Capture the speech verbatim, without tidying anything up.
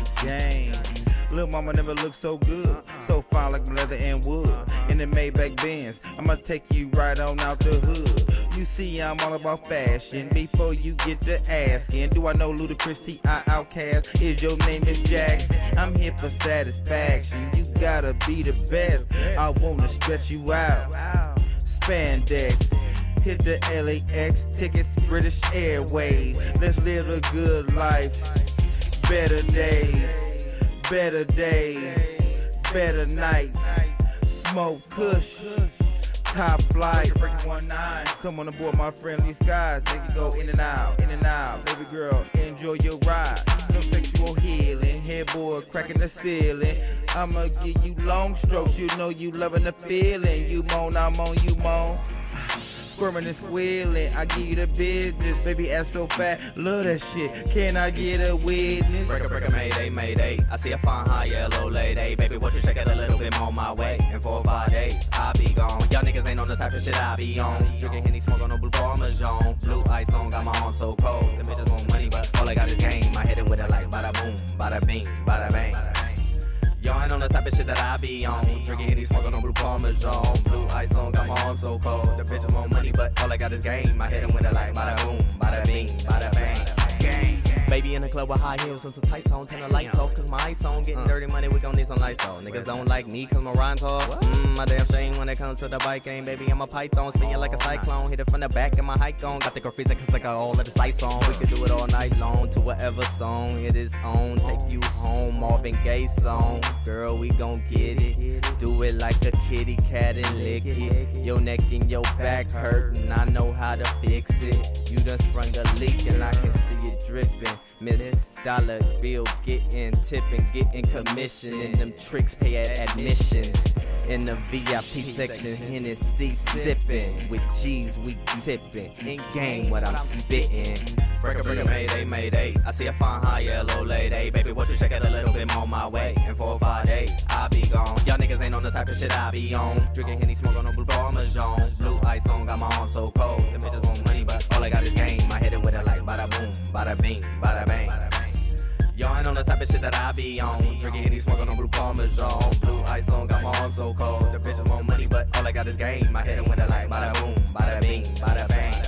got game. Lil' mama never looked so good, so fine like leather and wood. In the Maybach Benz, I'ma take you right on out the hood. You see I'm all about fashion, before you get to asking, do I know Ludacris, T I Outkast? Is your name is Jackson? I'm here for satisfaction, you gotta be the best. I wanna stretch you out, spandex. Hit the L A X, tickets, British Airways. Let's live a good life, better days. Better days, better nights, smoke kush, top flight, one nine. Come on aboard my friendly skies, make it go in and out, in and out. Baby girl, enjoy your ride. Some sexual healing, headboard cracking the ceiling. I'ma give you long strokes, you know you loving the feeling. You moan, I'm on, you moan. Squirming and squealing, I give you the business. Baby ass so fat, love that shit. Can I get a witness? Breaker, breaker, mayday, mayday. I see a fine, high yellow lady. Baby, won't you shake it a little bit more my way? In four or five days, I'll be gone. Y'all niggas ain't on the type of shit I be on. Drinking Henny, smoke on no blue Parmesan. Blue ice on, got my arm so cold. The bitches want money, but all I got is game. I hit it with it like bada boom, bada bing, bada bang. Y'all ain't on the type of shit that I be on. Drinking Henny, smoking on blue Parmesan. Blue ice on, got my arm so cold. The bitches want money, but all I got is game. I hit him with it like bada boom, bada bing, bada bang. Gang. Baby in the club with high heels and some tights on. Turn the lights off cause my ice on. Getting dirty money, we gon' need some lights on. Niggas don't like me cause my rhymes hard. Mmm, my damn shame when it comes to the bike game. Baby, I'm a python, spinning like a cyclone. Hit it from the back and my hike on. Got the graffiti cause I got all of the sights on. We could do it all night long to whatever song it is on. Take you home, Marvin Gaye song. Girl, we gon' get it. Do it like a kitty cat and lick it. Your neck and your back hurt and I know how to fix it. You done sprung a leak and I can see it dripping. Miss Dollar Bill getting tipping, getting commission, and them tricks pay at admission. In the V I P section, Hennessy sipping. With G's we tipping. In game what I'm spitting. Breaker, breaker, mayday, mayday. I see a fine, high yellow lady. Baby, won't you shake it a little bit more my way? In four or five days, I'll be gone. Y'all niggas ain't on the type of shit I be on. Drinking Henny, smoking on blue Parmesan. Blue ice on, got my arm so cold. The bitches want money, but all I got is game. I hit it with it like bada boom, bada bing, bada bang. Y'all ain't on the type of shit that I be on. Drinking Henny, smoking on blue Parmesan. Blue ice on, got my arm so cold. The bitches want money, but all I got is game. I hit it with it like bada boom, bada bing, bada bang.